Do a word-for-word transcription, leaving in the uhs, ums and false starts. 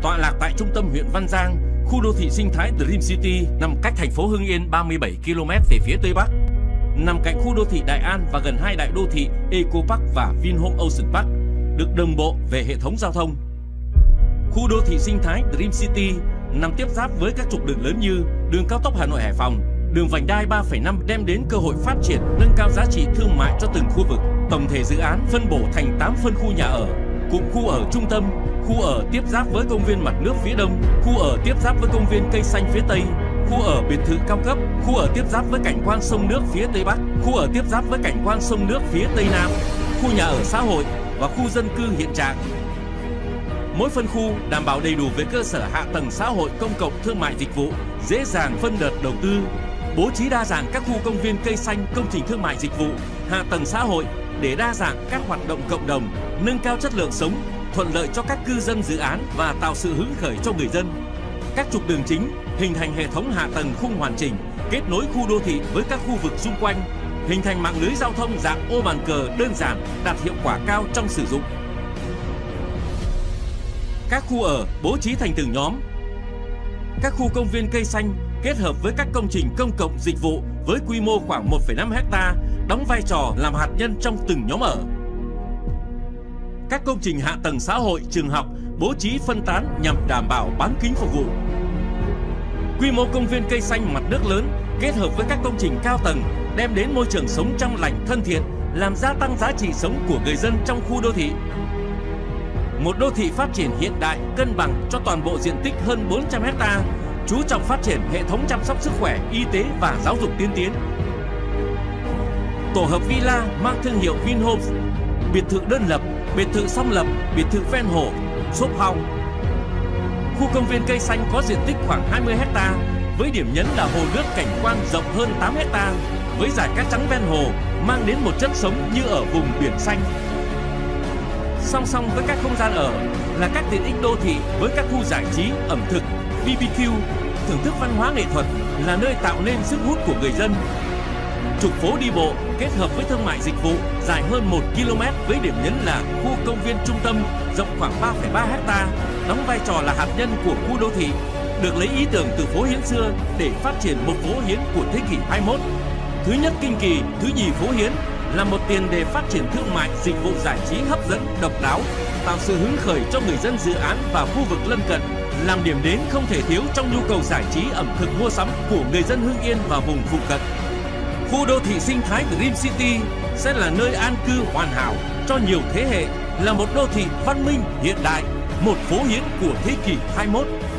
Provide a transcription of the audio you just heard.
tọa lạc tại trung tâm huyện Văn Giang, khu đô thị sinh thái Dream City nằm cách thành phố Hưng Yên ba mươi bảy ki lô mét về phía tây bắc, nằm cạnh khu đô thị Đại An và gần hai đại đô thị Eco Park và Vinhome Ocean Park, được đồng bộ về hệ thống giao thông. Khu đô thị sinh thái Dream City nằm tiếp giáp với các trục đường lớn như đường cao tốc Hà Nội - Hải Phòng, đường vành đai ba phẩy năm đem đến cơ hội phát triển, nâng cao giá trị thương mại cho từng khu vực. Tổng thể dự án phân bổ thành tám phân khu nhà ở, cụm khu ở trung tâm, khu ở tiếp giáp với công viên mặt nước phía đông, khu ở tiếp giáp với công viên cây xanh phía tây, khu ở biệt thự cao cấp, khu ở tiếp giáp với cảnh quan sông nước phía tây bắc, khu ở tiếp giáp với cảnh quan sông nước phía tây nam, khu nhà ở xã hội và khu dân cư hiện trạng. Mỗi phân khu đảm bảo đầy đủ về cơ sở hạ tầng xã hội, công cộng, thương mại, dịch vụ, dễ dàng phân đợt đầu tư, bố trí đa dạng các khu công viên cây xanh, công trình thương mại, dịch vụ, hạ tầng xã hội để đa dạng các hoạt động cộng đồng, nâng cao chất lượng sống, thuận lợi cho các cư dân dự án và tạo sự hứng khởi cho người dân. Các trục đường chính hình thành hệ thống hạ tầng khung hoàn chỉnh, kết nối khu đô thị với các khu vực xung quanh, hình thành mạng lưới giao thông dạng ô bàn cờ đơn giản, đạt hiệu quả cao trong sử dụng. Các khu ở bố trí thành từng nhóm. Các khu công viên cây xanh kết hợp với các công trình công cộng dịch vụ với quy mô khoảng một phẩy năm héc ta, đóng vai trò làm hạt nhân trong từng nhóm ở. Các công trình hạ tầng xã hội, trường học bố trí phân tán nhằm đảm bảo bán kính phục vụ. Quy mô công viên cây xanh mặt nước lớn kết hợp với các công trình cao tầng đem đến môi trường sống trong lành, thân thiện, làm gia tăng giá trị sống của người dân trong khu đô thị. Một đô thị phát triển hiện đại, cân bằng cho toàn bộ diện tích hơn bốn trăm héc ta, chú trọng phát triển hệ thống chăm sóc sức khỏe, y tế và giáo dục tiên tiến. Tổ hợp villa mang thương hiệu Vinhomes, biệt thự đơn lập, biệt thự song lập, biệt thự ven hồ, shop house. Khu công viên cây xanh có diện tích khoảng hai mươi héc ta, với điểm nhấn là hồ nước cảnh quan rộng hơn tám héc ta, với dải cát trắng ven hồ mang đến một chất sống như ở vùng biển xanh. Song song với các không gian ở là các tiện ích đô thị với các khu giải trí, ẩm thực, bê bê kiu, thưởng thức văn hóa nghệ thuật là nơi tạo nên sức hút của người dân. Trục phố đi bộ kết hợp với thương mại dịch vụ dài hơn một ki lô mét với điểm nhấn là khu công viên trung tâm rộng khoảng ba phẩy ba héc ta, đóng vai trò là hạt nhân của khu đô thị, được lấy ý tưởng từ phố Hiến xưa để phát triển một phố Hiến của thế kỷ hai mươi mốt. Thứ nhất kinh kỳ, thứ nhì phố Hiến là một tiền đề phát triển thương mại, dịch vụ giải trí hấp dẫn, độc đáo, tạo sự hứng khởi cho người dân dự án và khu vực lân cận, làm điểm đến không thể thiếu trong nhu cầu giải trí, ẩm thực, mua sắm của người dân Hưng Yên và vùng phụ cận. Khu đô thị sinh thái Dream City sẽ là nơi an cư hoàn hảo cho nhiều thế hệ, là một đô thị văn minh hiện đại, một phố Hiến của thế kỷ hai mươi mốt.